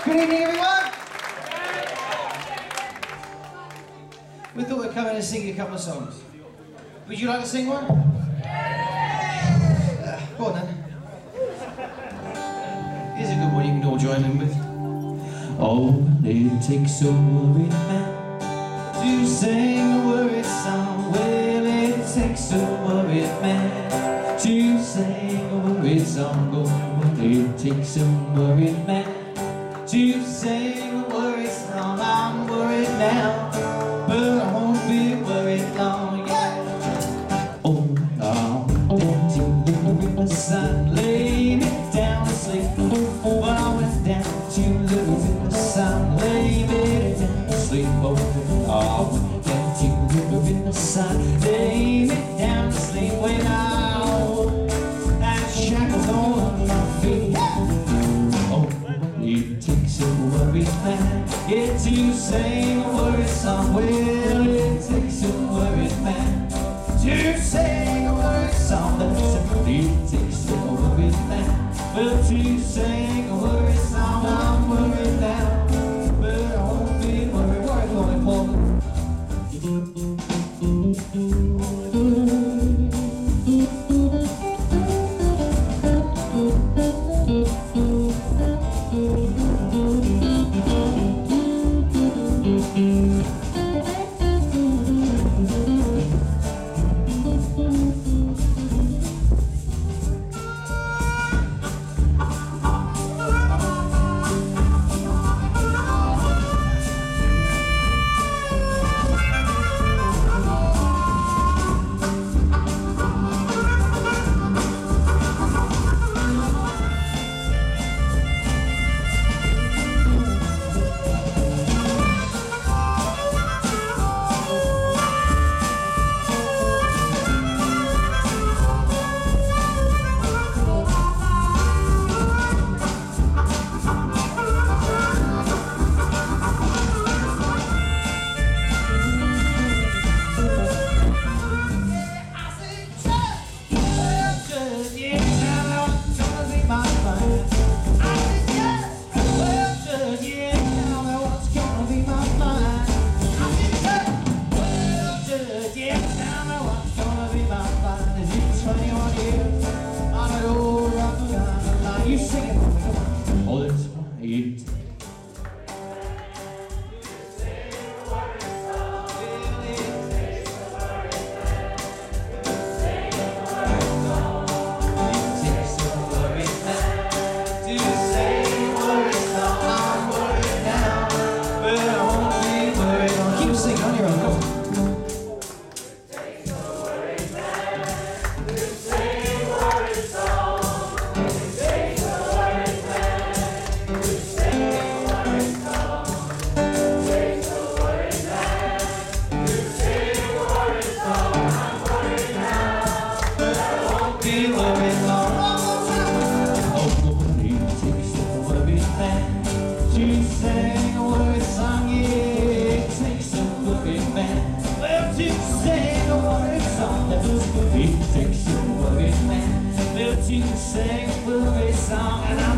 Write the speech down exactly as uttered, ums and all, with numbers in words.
Good evening, everyone. We thought we'd come in and sing you a couple of songs. Would you like to sing one? Uh, go on then. Here's a good one you can all join in with. Oh, it takes a worried man to sing a worried song. Well, it takes a worried man to sing a worried song. Oh, it takes a worried man to sing a worried song. I'm worried now, but I won't be worried long. Yeah. Oh, I'm down to live in the sun, lay me down to sleep. Oh, I went down to live in the sun, lay me down to sleep. Oh, I went down to live in the sun, lay me down to sleep. When I had shackles on my feet. Oh, it takes a worried man, yeah, to sing a worried song. Well, it takes a worried man to sing a worried song. It takes a worried man, well, to sing a worried song. I'm worried now, but I won't be worried. Worried, worried, worried. You sing it for me, come on. Oh, that's why it keep singing on your own, go. It takes a worried man, well, to sing a worried song, and I